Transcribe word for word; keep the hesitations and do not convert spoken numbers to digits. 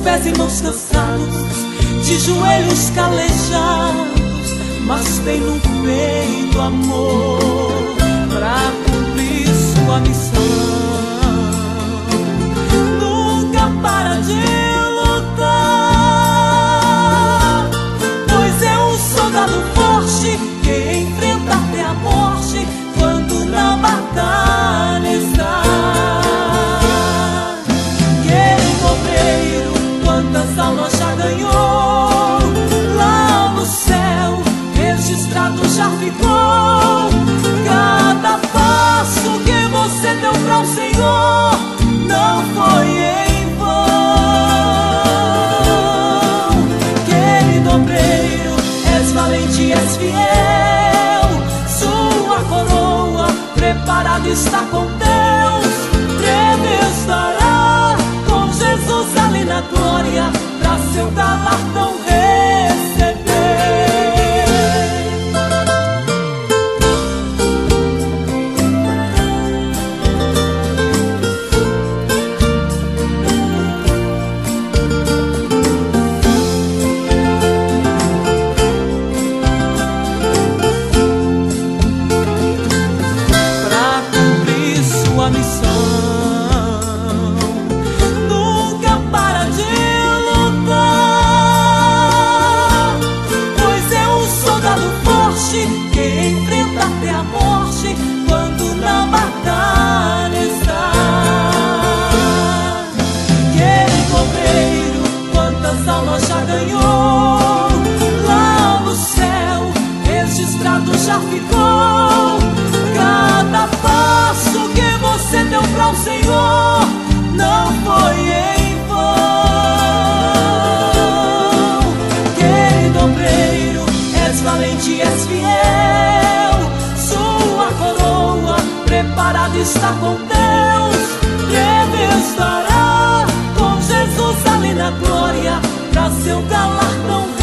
pés e mãos cansados, de joelhos calejados, mas tem no peito amor pra cumprir sua missão. Nunca para de lutar, pois é um soldado forte que enfrenta até a morte quando na batalha está. Quantas almas já ganhou, lá no céu registrado já ficou. Cada passo que você deu para o Senhor não foi em vão. Querido obreiro, és valente e és fiel, sua coroa preparada está com Deus. Breve estará com Jesus ali na glória, pra seu galardão receber. Pra cumprir sua missão, que enfrenta até a morte quando na batalha está. Querido obreiro, quantas almas já ganhou, lá no céu registrado já ficou. Cada passo que você deu para o Senhor não foi em vão. Querido obreiro, és valente e és fiel, sua coroa preparada está com Deus. Breve estará com Jesus ali na glória, pra seu galardão